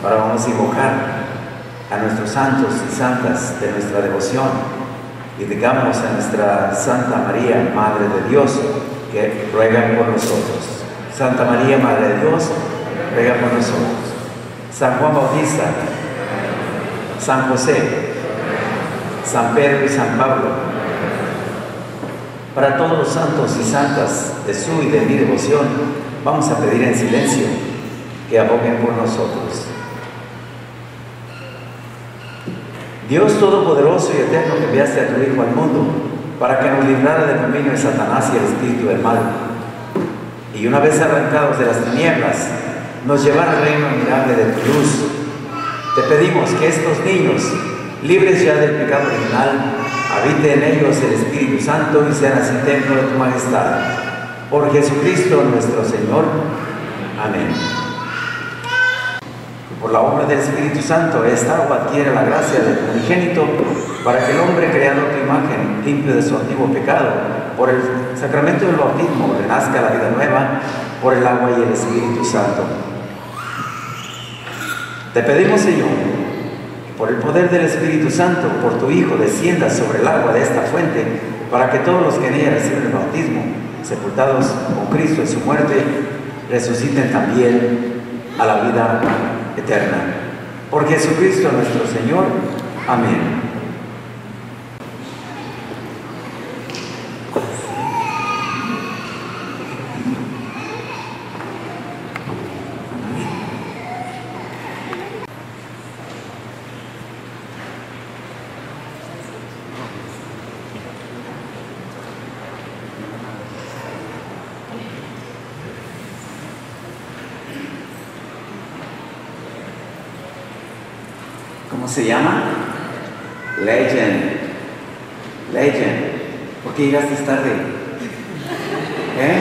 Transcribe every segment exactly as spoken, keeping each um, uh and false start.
Ahora vamos a invocar a nuestros santos y santas de nuestra devoción y digamos a nuestra Santa María, Madre de Dios, que ruega por nosotros. Santa María, Madre de Dios, ruega por nosotros. San Juan Bautista, San José, San Pedro y San Pablo, para todos los santos y santas de su y de mi devoción, vamos a pedir en silencio que aboguen por nosotros. Dios Todopoderoso y Eterno, que enviaste a tu Hijo al mundo para que nos librara del dominio de Satanás y el espíritu del mal, y una vez arrancados de las tinieblas, nos llevara al reino admirable de tu luz. Te pedimos que estos niños, libres ya del pecado original, habite en ellos el Espíritu Santo y sean así templo de tu majestad. Por Jesucristo nuestro Señor. Amén. Por la obra del Espíritu Santo, esta agua adquiere la gracia del unigénito para que el hombre creado a tu imagen, limpio de su antiguo pecado, por el sacramento del bautismo, renazca la vida nueva por el agua y el Espíritu Santo. Te pedimos, Señor, que por el poder del Espíritu Santo, por tu Hijo, descienda sobre el agua de esta fuente, para que todos los que en ella reciben el bautismo, sepultados con Cristo en su muerte, resuciten también a la vida eterna. Por Jesucristo nuestro Señor. Amén. ¿Cómo se llama? Legend. Legend. ¿Por qué llegaste tarde? ¿Eh?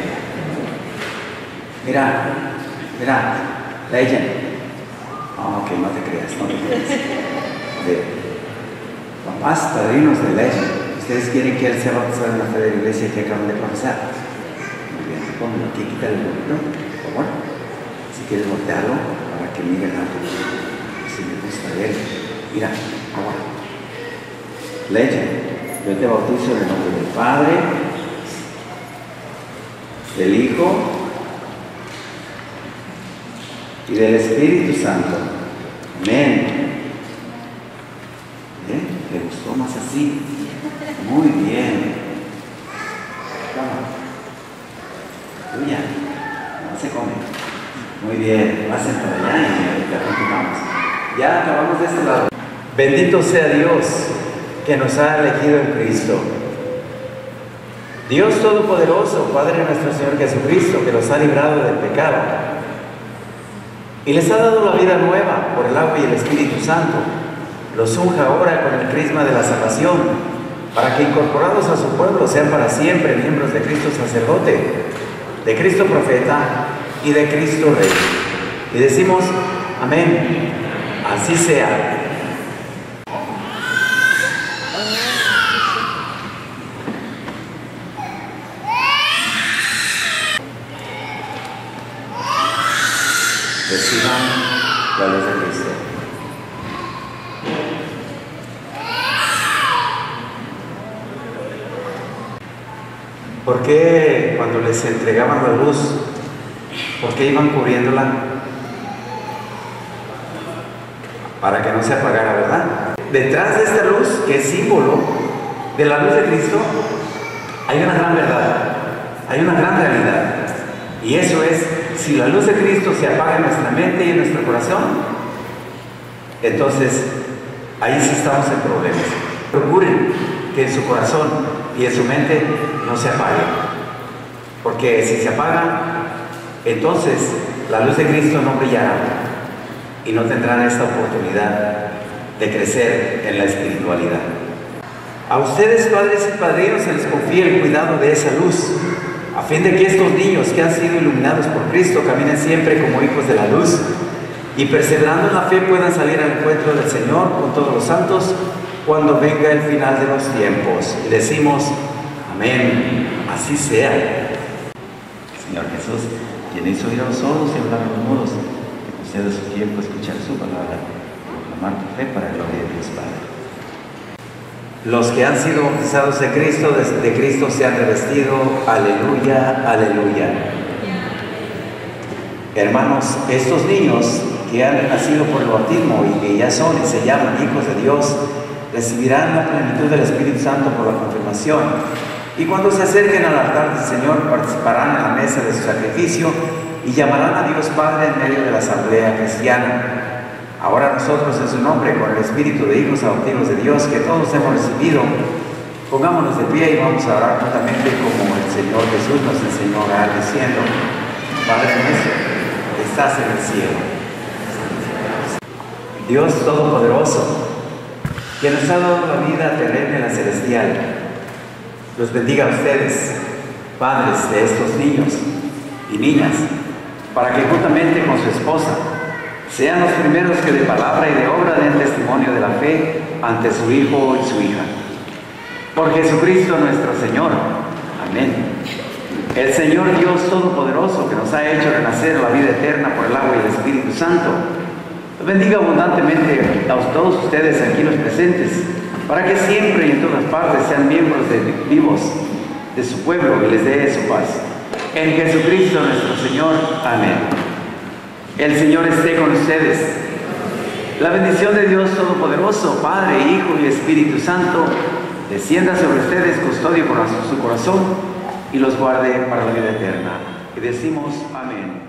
Mira, mira, Legend. Oh, ok, no te creas, no te creas. De papás, padrinos de Legend. ¿Ustedes quieren que él sea bautizado en la fe de la iglesia que acaban de profesar? Muy bien, pónganlo aquí, quítale el bolito, por favor. Si quieres voltearlo para que miren algo. Si me gusta él. Mira, ahora. Legend. Yo te bautizo en el nombre del Padre, del Hijo y del Espíritu Santo. Amén. ¿Eh? ¿Le gustó más así? Muy bien. Toma. Tuya. No se come. Muy bien. Pasen para allá y ya continuamos. Ya acabamos de este lado. Bendito sea Dios que nos ha elegido en Cristo. Dios Todopoderoso, Padre de nuestro Señor Jesucristo, que los ha librado del pecado y les ha dado la vida nueva por el agua y el Espíritu Santo, los unja ahora con el crisma de la salvación, para que incorporados a su pueblo sean para siempre miembros de Cristo sacerdote, de Cristo profeta y de Cristo rey. Y decimos, amén. Así sea. Reciban la luz de Cristo. ¿Por qué cuando les entregaban la luz, por qué iban cubriéndola? Para que no se apagara, ¿verdad? Detrás de esta luz, que es símbolo de la luz de Cristo, hay una gran verdad, hay una gran realidad. Y eso es, si la luz de Cristo se apaga en nuestra mente y en nuestro corazón, entonces ahí sí estamos en problemas. Procuren que en su corazón y en su mente no se apague, porque si se apaga, entonces la luz de Cristo no brillará y no tendrán esta oportunidad de crecer en la espiritualidad. A ustedes, padres y padrinos, se les confía el cuidado de esa luz, a fin de que estos niños que han sido iluminados por Cristo caminen siempre como hijos de la luz y perseverando en la fe puedan salir al encuentro del Señor con todos los santos cuando venga el final de los tiempos. Y decimos, amén, así sea. Señor Jesús, quien hizo oír a los sordos y hablar a los mudos, que Cedo su tiempo a escuchar su palabra, proclamar tu fe para la gloria de Dios Padre. Los que han sido bautizados de Cristo, de Cristo se han revestido. Aleluya, aleluya. Hermanos, estos niños que han nacido por el bautismo y que ya son y se llaman hijos de Dios, recibirán la plenitud del Espíritu Santo por la confirmación. Y cuando se acerquen al altar del Señor, participarán en la mesa de su sacrificio y llamarán a Dios Padre en medio de la asamblea cristiana. Ahora nosotros, en su nombre, con el espíritu de hijos adoptivos de Dios que todos hemos recibido, pongámonos de pie y vamos a orar juntamente como el Señor Jesús nos enseñó a orar, diciendo: Padre nuestro, que estás en el cielo. Dios Todopoderoso, que nos ha dado la vida terrena y la celestial, los bendiga a ustedes, padres de estos niños y niñas, para que juntamente con su esposa sean los primeros que de palabra y de obra den testimonio de la fe ante su hijo y su hija. Por Jesucristo nuestro Señor. Amén. El Señor Dios Todopoderoso, que nos ha hecho renacer la vida eterna por el agua y el Espíritu Santo, los bendiga abundantemente a todos ustedes aquí los presentes, para que siempre y en todas partes sean miembros de, vivos de su pueblo y les dé su paz. En Jesucristo nuestro Señor. Amén. El Señor esté con ustedes. La bendición de Dios Todopoderoso, Padre, Hijo y Espíritu Santo, descienda sobre ustedes, custodie por su corazón y los guarde para la vida eterna. Y decimos amén.